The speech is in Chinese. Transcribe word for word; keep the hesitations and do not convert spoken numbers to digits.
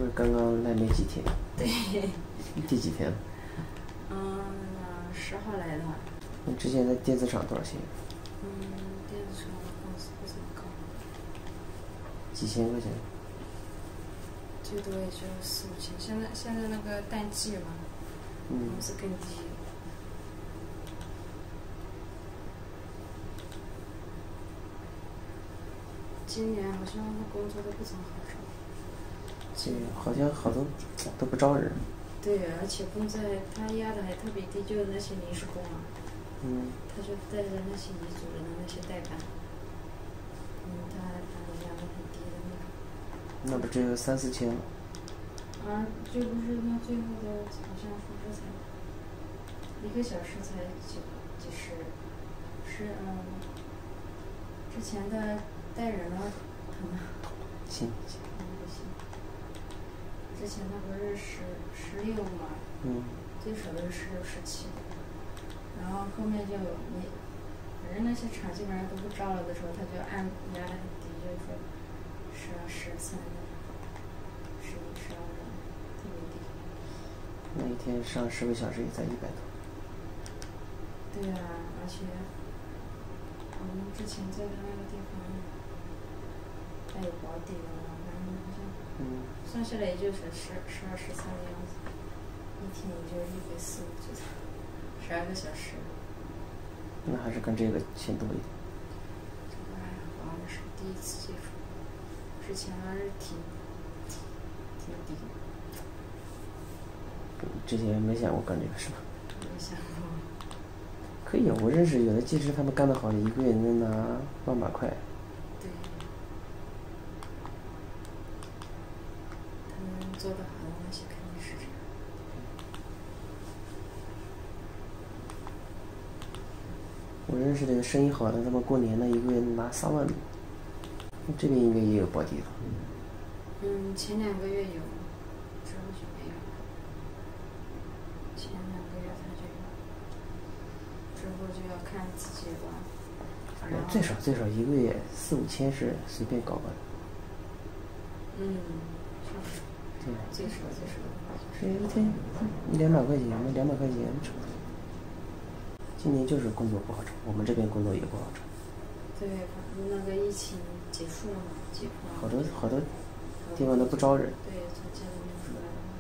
不是刚刚来没几天？ 对。 第几天？ 嗯，十号来的。 你之前在电子厂多少钱？ 嗯，电子厂工资不怎么高。 几千块钱？ 最多也就四五千。现在现在那个淡季嘛，工资更低。今年好像工作都不怎么好找。 对，好像好多都不招人。 对，而且工资他压的还特别低，就是那些临时工啊。 嗯。 他就带着那些遗嘱人的那些代办，嗯，他还把你压的很低的那种。 那不只有三四千吗？ 啊，这不是那最后的，好像说是才一个小时才几几十，是嗯，之前的带人了，可能。 行行。 嗯，不行。之前他不是十十六嘛？ 嗯。 最少的是十六十七，然后后面就没，反正那些厂基本上都不招了的时候，他就按压的很低，就是说十二十三的，十一十二的，特别低。 那一天上十个小时也才一百多。 对啊，而且我们之前在他那个地方，还有保底的，反正好像， 嗯， 算下来也就是十十二十三的样子，一天也就一百四，就十二个小时。 那还是跟这个钱多一点。 这个还好，我是第一次接触，之前还是挺挺低。 之前没想过干这个是吧？ 没想过。 可以啊，我认识有的技师，他们干得好的，一个月能拿万把块。 对。他们做得好的那些肯定是这样。 我认识的生意好的，他们过年了一个月拿三万多。这边应该也有保底的。 嗯，前两个月有，之后就没有了。前两个月他就有，之后就要看自己了。 反正最少最少一个月四五千是随便搞搞的。 嗯，是。 对。 最少最少。 是一天两百块钱，那两百块钱差不多。今年就是工作不好找，我们这边工作也不好找。 对，那个疫情结束了嘛，结束了。 好多好多地方都不招人。 对，从家里面出来了。